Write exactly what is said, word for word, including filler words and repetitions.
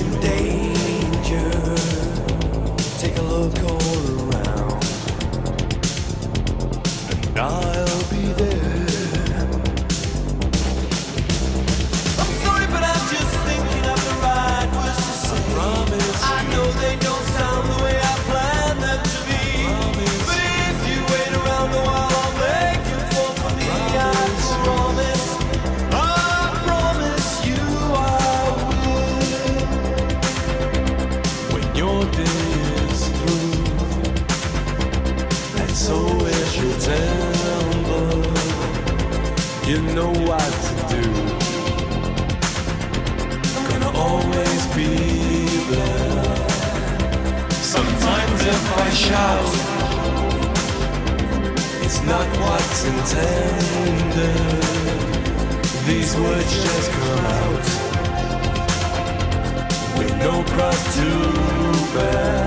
in danger, take a look all around, and I'll be there. I'm sorry, but I'm just thinking of the right words to say. I promise. I know they don't sound the way I planned them to be. Promise. But if you wait around a while, I'll make you fall for me. Promise. I promise. I promise you I will. When your day is through, and so is your temper, you know what to do. Gonna always be there. Sometimes if I shout, it's not what's intended. These words just come out with no cross to bear.